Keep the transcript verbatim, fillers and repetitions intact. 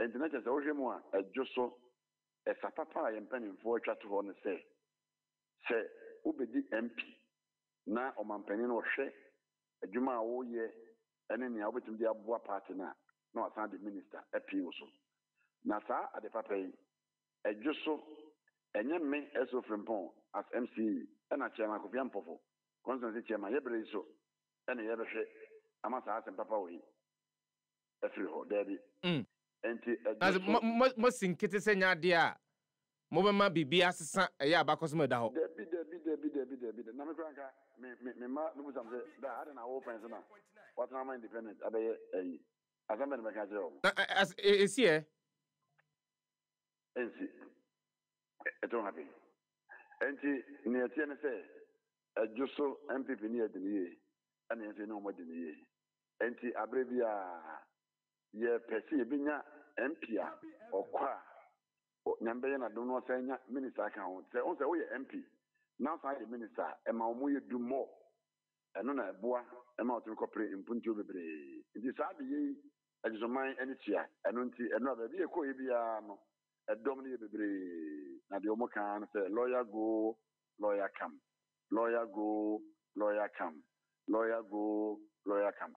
and the next is Ojemua, a Joso, a Sapapa, and penning for a chat to honor say, say, Ubedi M P, na o mampenin o hwe, a Juma o ye, and then the Albertum de Abua party na, no, I the minister, a P O so. Nasa at the papa, a Joso, and young me as of Frimpon, as M C, and a chairman of Yampofo, constantly chairman, Yebre so, and the other shit, I must ask him Papa we. A free ho, daddy. As most in Kitty Senya dear, Mobama Bibi assassin, a ya bacos medaho. Debbie, Debbie, Debbie, Debbie, Debbie, the Namaka, me, ma, no, some that I don't know, open, what am I independent? I be as I'm in the as is here. And see, it don't happen. And see, near Tiana say, a Jusso M P near the year, and you say no more than the year. And see, Abrevia, ye perceive binya M P or qua. Nyambena do not say minister account. Say, also, we M P. Now, I the minister, and my way do more. And on a boa, and out to cooperate in Puntu Bebre. It is hard to ye, as a mind any chair, and until another be a coebiano, a dominant Bebre. Now the Omokan say, lawyer go, lawyer come. Lawyer go, lawyer come. Lawyer go, lawyer come.